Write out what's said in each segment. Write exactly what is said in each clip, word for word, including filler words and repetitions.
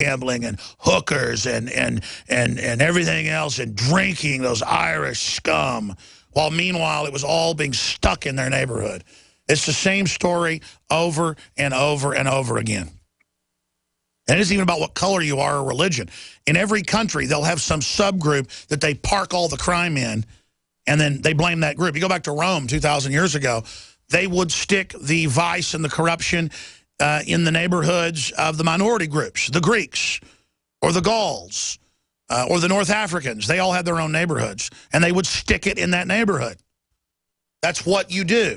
gambling and hookers and, and, and, and everything else and drinking, those Irish scum, while meanwhile it was all being stuck in their neighborhood. It's the same story over and over and over again. And it isn't even about what color you are or religion. In every country, they'll have some subgroup that they park all the crime in, and then they blame that group. You go back to Rome two thousand years ago, they would stick the vice and the corruption uh, in the neighborhoods of the minority groups, the Greeks or the Gauls uh, or the North Africans. They all had their own neighborhoods, and they would stick it in that neighborhood. That's what you do.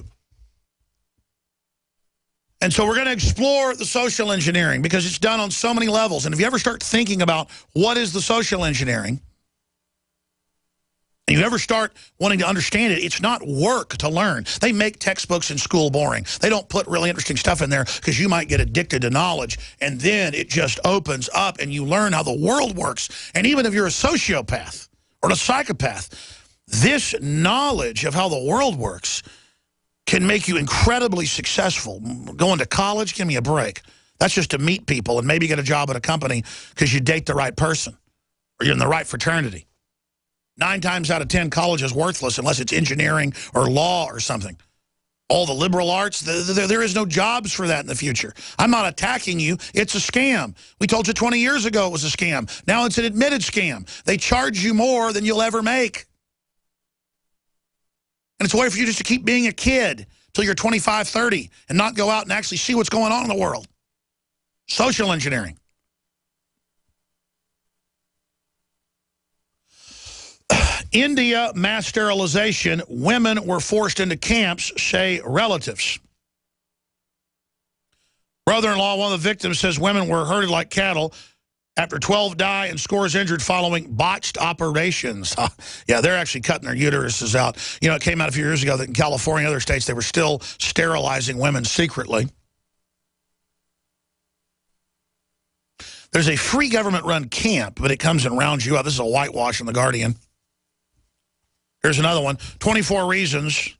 And so we're going to explore the social engineering because it's done on so many levels. And if you ever start thinking about what is the social engineering, and you ever start wanting to understand it, it's not work to learn. They make textbooks in school boring. They don't put really interesting stuff in there because you might get addicted to knowledge. And then it just opens up and you learn how the world works. And even if you're a sociopath or a psychopath, this knowledge of how the world works can make you incredibly successful. Going to college, give me a break. That's just to meet people and maybe get a job at a company because you date the right person or you're in the right fraternity. Nine times out of ten, college is worthless unless it's engineering or law or something. All the liberal arts, the, the, there is no jobs for that in the future. I'm not attacking you. It's a scam. We told you twenty years ago it was a scam. Now it's an admitted scam. They charge you more than you'll ever make. And it's a way for you just to keep being a kid till you're twenty-five, thirty and not go out and actually see what's going on in the world. Social engineering. India mass sterilization. Women were forced into camps, say relatives. Brother-in-law, one of the victims, says women were herded like cattle after twelve die and scores injured following botched operations. Yeah, they're actually cutting their uteruses out. You know, it came out a few years ago that in California and other states, they were still sterilizing women secretly. There's a free government-run camp, but it comes and rounds you up. This is a whitewash in The Guardian. Here's another one. twenty-four reasons.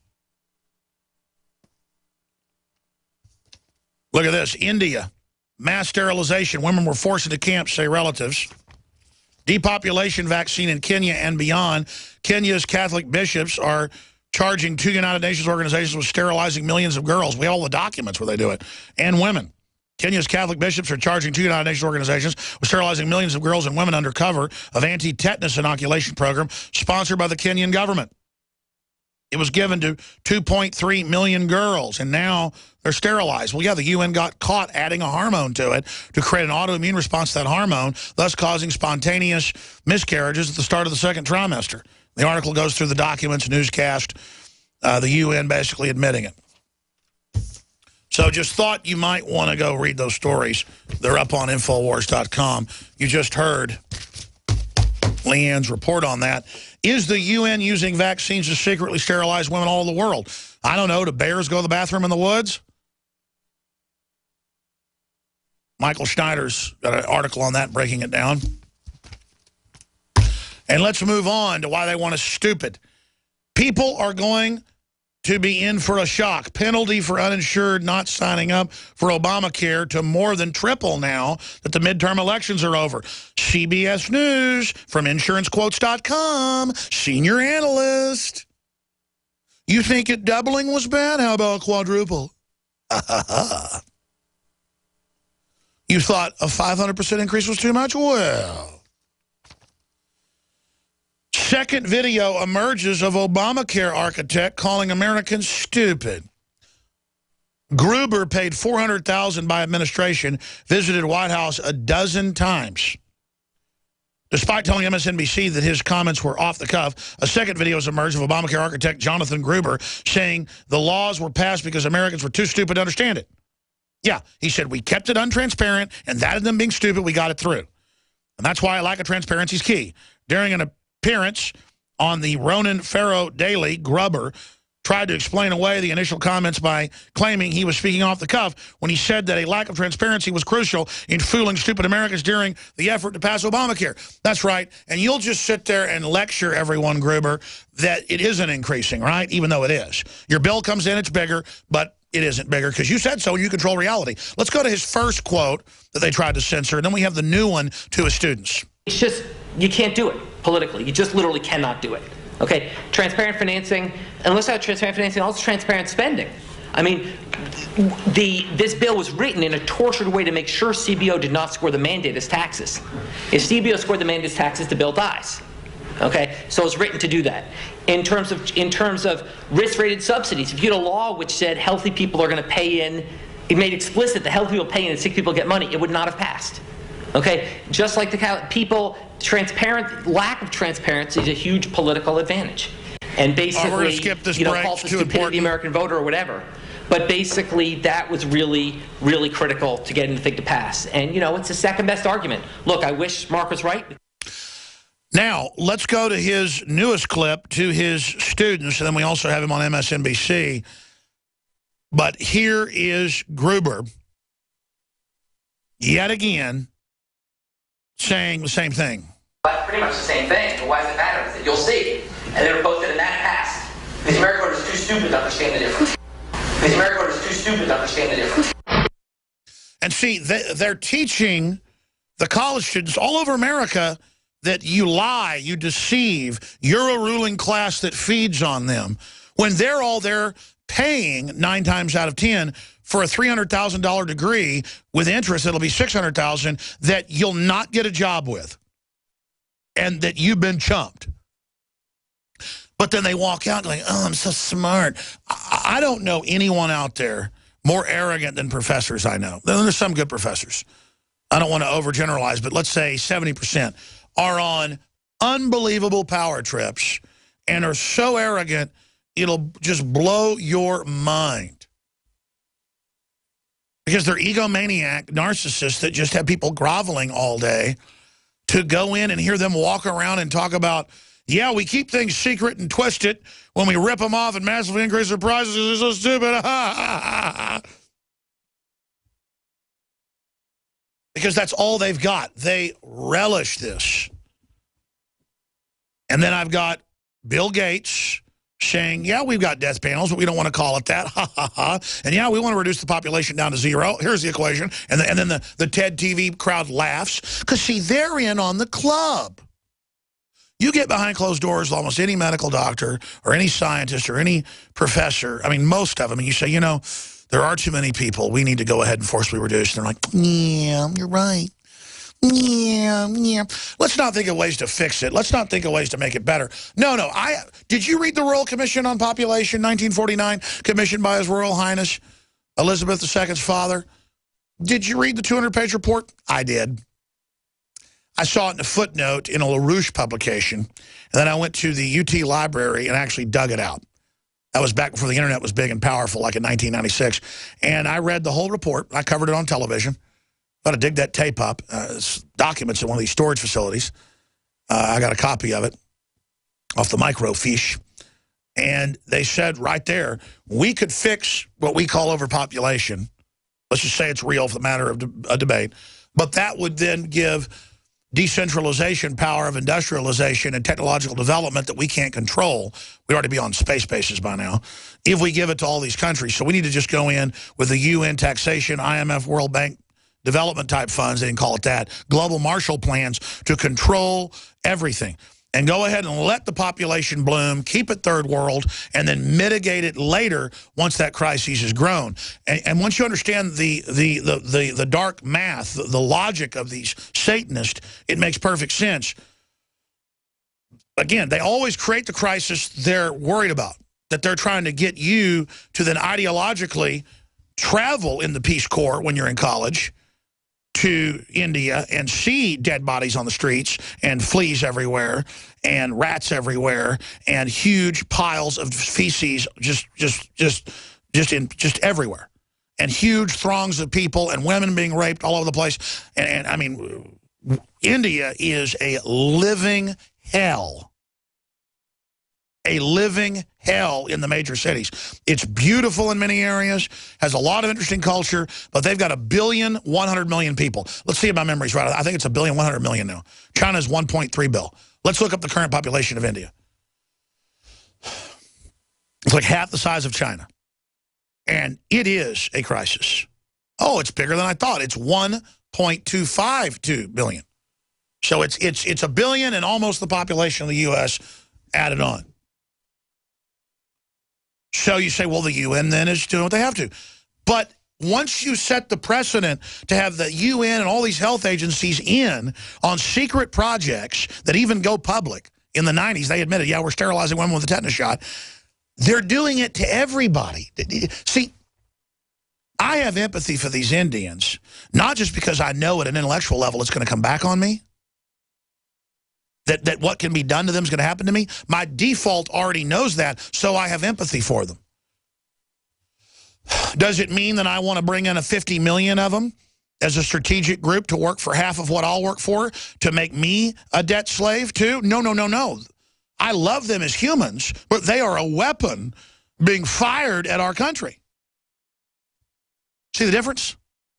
Look at this. India. Mass sterilization. Women were forced into camps, say relatives. Depopulation vaccine in Kenya and beyond. Kenya's Catholic bishops are charging two United Nations organizations with sterilizing millions of girls. We have all the documents where they do it. And women. Kenya's Catholic bishops are charging two United Nations organizations with sterilizing millions of girls and women under cover of anti-tetanus inoculation program sponsored by the Kenyan government. It was given to two point three million girls, and now they're sterilized. Well, yeah, the U N got caught adding a hormone to it to create an autoimmune response to that hormone, thus causing spontaneous miscarriages at the start of the second trimester. The article goes through the documents, newscast, uh, the U N basically admitting it. So just thought you might want to go read those stories. They're up on Infowars dot com. You just heard Leanne's report on that. Is the U N using vaccines to secretly sterilize women all over the world? I don't know. Do bears go to the bathroom in the woods? Michael Schneider's got an article on that, breaking it down. And let's move on to why they want us stupid. People are going to be in for a shock. Penalty for uninsured not signing up for Obamacare to more than triple now that the midterm elections are over. C B S News from insurance quotes dot com, senior analyst. You think it doubling was bad? How about quadruple? You thought a five hundred percent increase was too much? Well, second video emerges of Obamacare architect calling Americans stupid. Gruber paid four hundred thousand dollars by administration, visited White House a dozen times. Despite telling M S N B C that his comments were off the cuff, a second video has emerged of Obamacare architect Jonathan Gruber saying the laws were passed because Americans were too stupid to understand it. Yeah, he said, we kept it untransparent, and that of them being stupid, we got it through. And that's why I lack of transparency is key. During an appearance on the Ronan Farrow Daily, Gruber tried to explain away the initial comments by claiming he was speaking off the cuff when he said that a lack of transparency was crucial in fooling stupid Americans during the effort to pass Obamacare. That's right. And you'll just sit there and lecture everyone, Gruber, that it isn't increasing, right? Even though it is. Your bill comes in, it's bigger, but it isn't bigger, because you said so and you control reality. Let's go to his first quote that they tried to censor, and then we have the new one to his students. It's just, you can't do it politically. You just literally cannot do it. Okay, transparent financing, unless I have transparent financing, also transparent spending. I mean, the this bill was written in a tortured way to make sure C B O did not score the mandate as taxes. If C B O scored the mandate as taxes, the bill dies. Okay, so it's written to do that. In terms of in terms of risk-rated subsidies, if you had a law which said healthy people are going to pay in, it made explicit that healthy people pay in and sick people get money, it would not have passed. Okay, just like the people, transparent lack of transparency is a huge political advantage, and basically, oh, we're gonna skip this you know, break. call it the stupidity of the American voter or whatever. But basically, that was really, really critical to getting the thing to pass. And you know, it's the second best argument. Look, I wish Mark was right. Now, let's go to his newest clip to his students, and then we also have him on M S N B C. But here is Gruber, yet again, saying the same thing. But pretty much the same thing, but why does it matter? You'll see. And they were both in that past. These American voters are too stupid to understand the difference. These American voters are too stupid to understand the difference. And see, they, they're teaching the college students all over America that you lie, you deceive, you're a ruling class that feeds on them, when they're all there paying nine times out of ten for a three hundred thousand dollar degree with interest that'll be six hundred thousand dollars that you'll not get a job with, and that you've been chumped. But then they walk out going, oh, I'm so smart. I, I don't know anyone out there more arrogant than professors I know. There's some good professors. I don't want to overgeneralize, but let's say seventy percent are on unbelievable power trips and are so arrogant, it'll just blow your mind. Because they're egomaniac narcissists that just have people groveling all day to go in and hear them walk around and talk about, yeah, we keep things secret and twist it when we rip them off and massively increase their prices. It's so stupid. Because that's all they've got. They relish this. And then I've got Bill Gates saying, yeah, we've got death panels, but we don't want to call it that. Ha, ha, ha. And yeah, we want to reduce the population down to zero. Here's the equation. And, the, and then the, the TED T V crowd laughs. Because, see, they're in on the club. You get behind closed doors, almost any medical doctor or any scientist or any professor, I mean, most of them, and you say, you know, there are too many people. We need to go ahead and forcibly reduce. And they're like, yeah, you're right. Yeah, yeah. Let's not think of ways to fix it. Let's not think of ways to make it better. No, no. I did you read the Royal Commission on Population, nineteen forty-nine, commissioned by His Royal Highness Elizabeth the Second's father? Did you read the two hundred page report? I did. I saw it in a footnote in a LaRouche publication, and then I went to the U T library and actually dug it out. That was back before the internet was big and powerful, like in nineteen ninety-six. And I read the whole report. I covered it on television. Got to dig that tape up. Uh, it's documents in one of these storage facilities. Uh, I got a copy of it off the microfiche. And they said right there, we could fix what we call overpopulation. Let's just say it's real for the matter of de a debate. But that would then give decentralization power of industrialization and technological development that we can't control. We ought to be on space bases by now if we give it to all these countries. So we need to just go in with the U N taxation, I M F, World Bank development type funds, they didn't call it that, global Marshall plans to control everything. And go ahead and let the population bloom, keep it third world, and then mitigate it later once that crisis has grown. And, and once you understand the, the, the, the, the dark math, the, the logic of these Satanists, it makes perfect sense. Again, they always create the crisis they're worried about, that they're trying to get you to then ideologically travel in the Peace Corps when you're in college to India and see dead bodies on the streets and fleas everywhere and rats everywhere and huge piles of feces just just just just in just everywhere, and huge throngs of people and women being raped all over the place. And, and I mean, India is a living hell. A living hell in the major cities. It's beautiful in many areas, has a lot of interesting culture, but they've got a billion, one hundred million people. Let's see if my memory's right. I think it's a billion, one hundred million now. China's one point three bill. Let's look up the current population of India. It's like half the size of China. And it is a crisis. Oh, it's bigger than I thought. It's one point two five two billion. So it's it's it's a billion and almost the population of the U S added on. So you say, well, the U N then is doing what they have to. But once you set the precedent to have the U N and all these health agencies in on secret projects that even go public, in the nineties, they admitted, yeah, we're sterilizing women with a tetanus shot. They're doing it to everybody. See, I have empathy for these Indians, not just because I know at an intellectual level it's going to come back on me, that, that what can be done to them is going to happen to me. My default already knows that, so I have empathy for them. Does it mean that I want to bring in a fifty million of them as a strategic group to work for half of what I'll work for, to make me a debt slave too? No, no, no, no. I love them as humans, but they are a weapon being fired at our country. See the difference?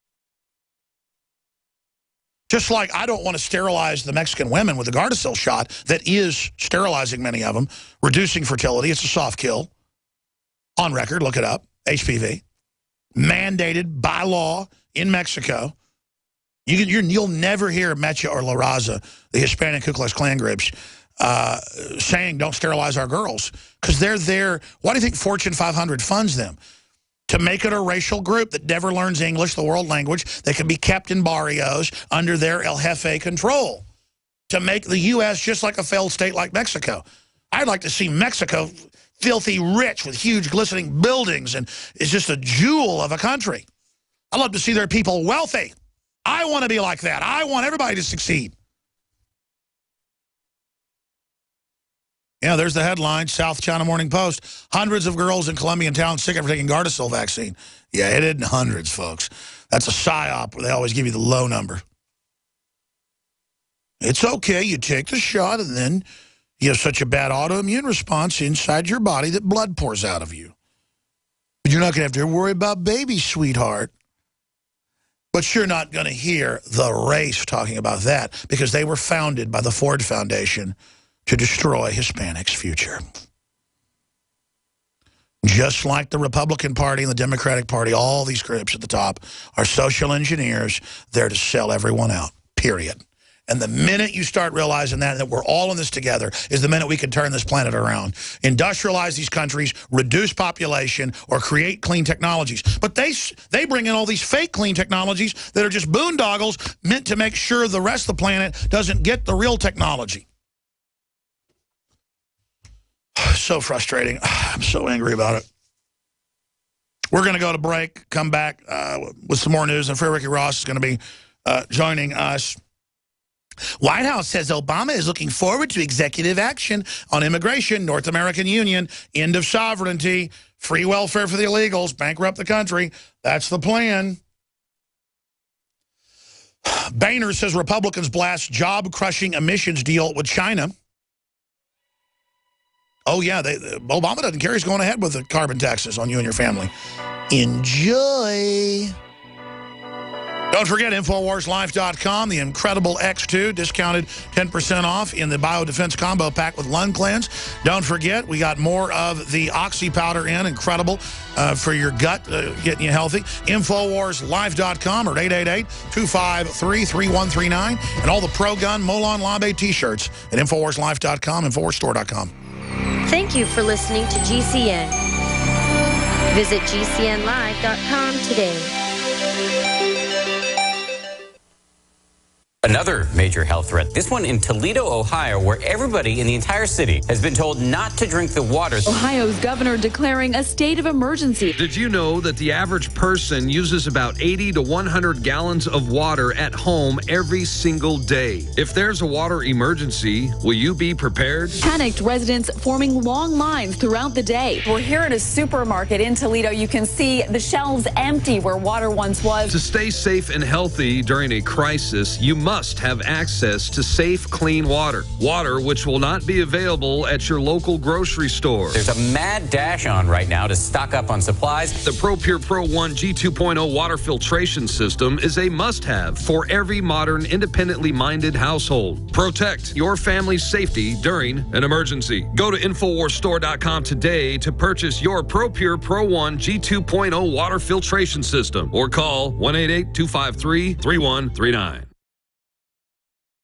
Just like I don't want to sterilize the Mexican women with the Gardasil shot that is sterilizing many of them, reducing fertility. It's a soft kill. On record, look it up. H P V. Mandated by law in Mexico. You can, you're, you'll never hear Mecha or La Raza, the Hispanic Ku Klux Klan groups, uh, saying don't sterilize our girls. Because they're there. Why do you think Fortune five hundred funds them? To make it a racial group that never learns English, the world language, that can be kept in barrios under their El Jefe control. To make the U S just like a failed state like Mexico. I'd like to see Mexico filthy rich with huge glistening buildings, and it's just a jewel of a country. I'd love to see their people wealthy. I want to be like that. I want everybody to succeed. Yeah, there's the headline, South China Morning Post. Hundreds of girls in Colombian towns sick after taking Gardasil vaccine. Yeah, it isn't hundreds, folks. That's a psyop where they always give you the low number. It's okay. You take the shot and then you have such a bad autoimmune response inside your body that blood pours out of you. But you're not going to have to worry about babies, sweetheart. But you're not going to hear the race talking about that because they were founded by the Ford Foundation to destroy Hispanics' future. Just like the Republican Party and the Democratic Party, all these groups at the top are social engineers there to sell everyone out, period. And the minute you start realizing that, that we're all in this together, is the minute we can turn this planet around. Industrialize these countries, reduce population, or create clean technologies. But they, they bring in all these fake clean technologies that are just boondoggles meant to make sure the rest of the planet doesn't get the real technology. So frustrating. I'm so angry about it. We're going to go to break, come back uh, with some more news, and Free Ricky Ross is going to be uh, joining us. White House says Obama is looking forward to executive action on immigration, North American Union, end of sovereignty, free welfare for the illegals, bankrupt the country. That's the plan. Boehner says Republicans blast job-crushing emissions deal with China. Oh, yeah, they, Obama doesn't care. He's going ahead with the carbon taxes on you and your family. Enjoy. Don't forget, Infowars Life dot com, the incredible X two, discounted ten percent off in the Biodefense Combo Pack with Lung Cleanse. Don't forget, we got more of the Oxy Powder in, incredible uh, for your gut, uh, getting you healthy. Infowars Life dot com or eight eight eight, two five three, three one three nine. And all the Pro Gun, Molon Labe t-shirts at Infowars Life dot com, Infowars Store dot com. Thank you for listening to G C N. Visit G C N Live dot com today. Another major health threat, this one in Toledo, Ohio, where everybody in the entire city has been told not to drink the water. Ohio's governor declaring a state of emergency. Did you know that the average person uses about eighty to one hundred gallons of water at home every single day? If there's a water emergency, will you be prepared? Panicked residents forming long lines throughout the day. We're here at a supermarket in Toledo. You can see the shelves empty where water once was. To stay safe and healthy during a crisis, you must must have access to safe, clean water. Water which will not be available at your local grocery store. There's a mad dash on right now to stock up on supplies. The ProPure Pro one G two point oh water filtration system is a must-have for every modern, independently minded household. Protect your family's safety during an emergency. Go to Infowars Store dot com today to purchase your ProPure Pro one G two point oh water filtration system or call one eight eight, two five three, three one three nine.